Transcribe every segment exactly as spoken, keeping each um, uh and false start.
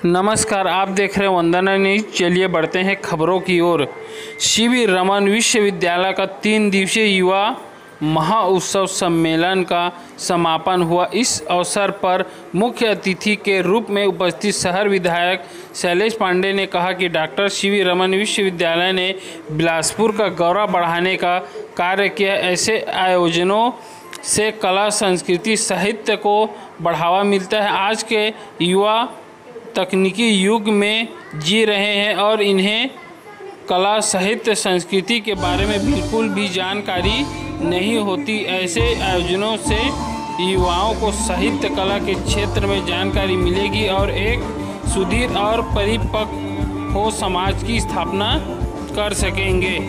नमस्कार, आप देख रहे हैं वंदना न्यूज। चलिए बढ़ते हैं खबरों की ओर। सीवी रमन विश्वविद्यालय का तीन दिवसीय युवा महाउत्सव सम्मेलन का समापन हुआ। इस अवसर पर मुख्य अतिथि के रूप में उपस्थित शहर विधायक शैलेश पांडे ने कहा कि डॉक्टर सीवी रमन विश्वविद्यालय ने बिलासपुर का गौरव बढ़ाने का कार्य किया। ऐसे आयोजनों से कला, संस्कृति, साहित्य को बढ़ावा मिलता है। आज के युवा तकनीकी युग में जी रहे हैं और इन्हें कला, साहित्य, संस्कृति के बारे में बिल्कुल भी जानकारी नहीं होती। ऐसे आयोजनों से युवाओं को साहित्य, कला के क्षेत्र में जानकारी मिलेगी और एक सुदृढ़ और परिपक्व हो समाज की स्थापना कर सकेंगे।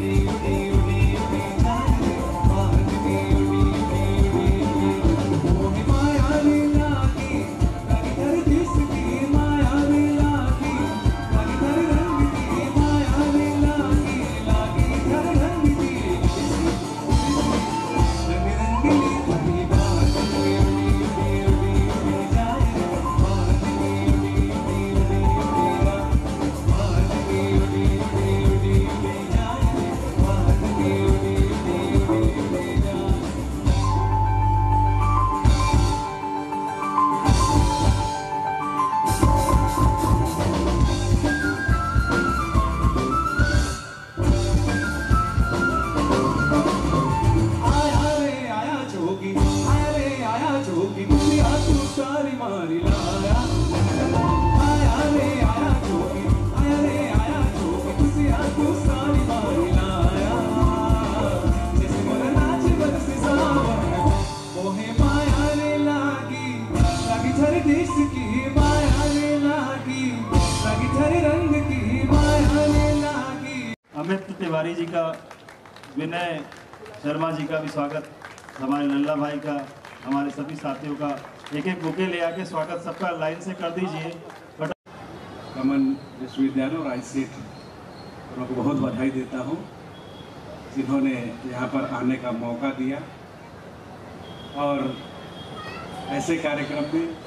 अमित तिवारी जी का, विनय शर्मा जी का भी स्वागत, हमारे लल्ला भाई का, हमारे सभी साथियों का एक एक बुके ले आके स्वागत सबका लाइन से कर दीजिए। रमन विश्वविद्यालय और आईसीएट को बहुत बधाई देता हूँ, जिन्होंने यहाँ पर आने का मौका दिया और ऐसे कार्यक्रम में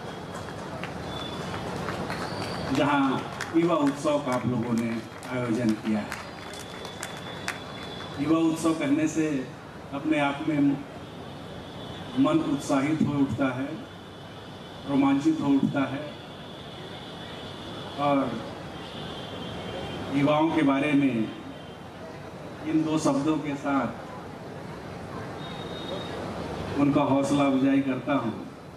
जहाँ युवा उत्सव का आप लोगों ने आयोजन किया है। युवा उत्सव कहने से अपने आप में मन उत्साहित हो उठता है, रोमांचित हो उठता है और युवाओं के बारे में इन दो शब्दों के साथ उनका हौसला अफजाई करता हूँ।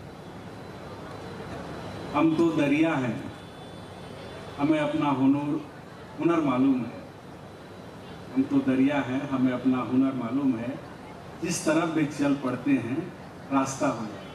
हम तो दरिया हैं, हमें अपना हुनर हुनर मालूम है। हम तो दरिया हैं, हमें अपना हुनर मालूम है। जिस तरफ भी चल पड़ते हैं रास्ता हो जाए।